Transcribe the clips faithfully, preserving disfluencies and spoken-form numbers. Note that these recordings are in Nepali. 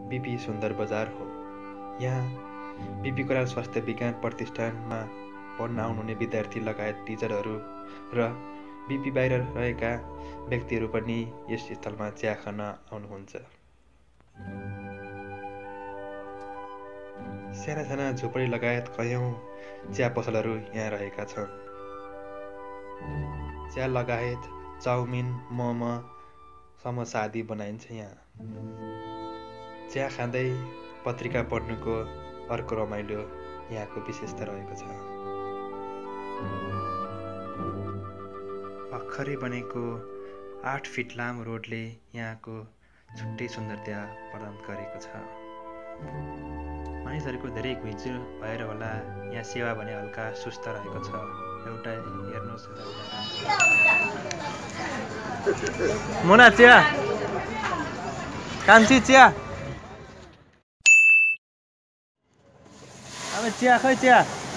बिपी सुन्दर बजार हो। यहाँ बिपी कोइराला स्वास्थ्य विज्ञान प्रतिष्ठानमा पढ्न आउनुहुने विद्यार्थी लगायत टिचरहरू र बिपी बाहिर रहेका व्यक्तिहरू पनि यस स्थलमा चिया खान आउनुहुन्छ। साना साना झुपडी लगायत कयौं चिया पसलहरू यहाँ रहेका छन्। चिया लगायत चाउमिन, मोमो, समोसा आदि बनाइन्छ यहाँ। चिया खाँदै पत्रिका पढ्नुको अर्को रमाइलो यहाँको विशेषता रहेको छ। भर्खरै बनेको आठ फिट लामो रोडले यहाँको छुट्टै सुन्दरता प्रदान गरेको छ। मानिसहरूको धेरै घुइँचो भएर होला यहाँ सेवा भने हल्का सुस्त रहेको छ। एउटा हेर्नुहोस् मुना चिया कान्छी चिया अब चिया खै चिया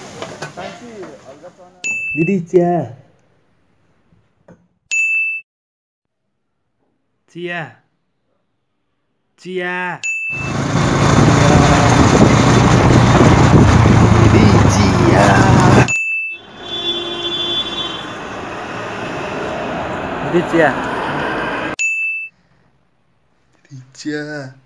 दिदी चिया चिया चिया दिदी चिया दिदी चिया दिदी चिया